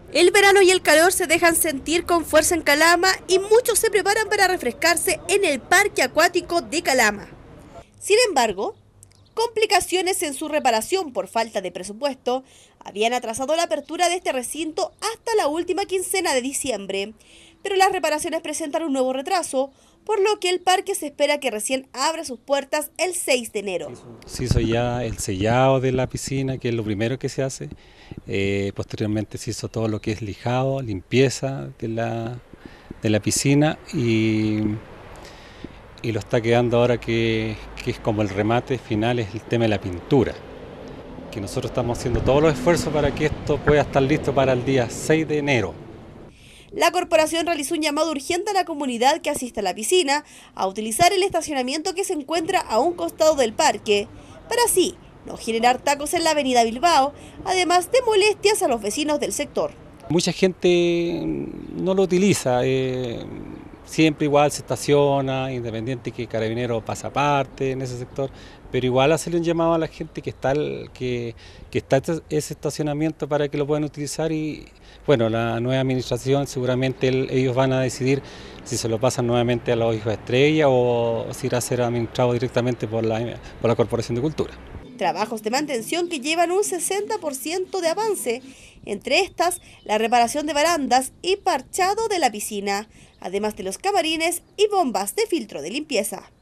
El verano y el calor se dejan sentir con fuerza en Calama y muchos se preparan para refrescarse en el Parque Acuático de Calama. Sin embargo, complicaciones en su reparación por falta de presupuesto habían atrasado la apertura de este recinto hasta la última quincena de diciembre, pero las reparaciones presentan un nuevo retraso, por lo que el parque se espera que recién abra sus puertas el 6 de enero. Se hizo ya el sellado de la piscina, que es lo primero que se hace. Posteriormente se hizo todo lo que es lijado, limpieza de la piscina y lo está quedando ahora que es como el remate final, es el tema de la pintura. Que nosotros estamos haciendo todos los esfuerzos para que esto pueda estar listo para el día 6 de enero. La corporación realizó un llamado urgente a la comunidad que asiste a la piscina a utilizar el estacionamiento que se encuentra a un costado del parque, para así no generar tacos en la avenida Bilbao, además de molestias a los vecinos del sector. Mucha gente no lo utiliza, siempre igual se estaciona, independiente que Carabinero pasa aparte en ese sector, pero igual hacerle un llamado a la gente que está ese estacionamiento para que lo puedan utilizar y bueno, la nueva administración seguramente ellos van a decidir si se lo pasan nuevamente a los hijos de Estrella o si irá a ser administrado directamente por la Corporación de Cultura. Trabajos de mantención que llevan un 60% de avance, entre estas la reparación de barandas y parchado de la piscina, además de los camarines y bombas de filtro de limpieza.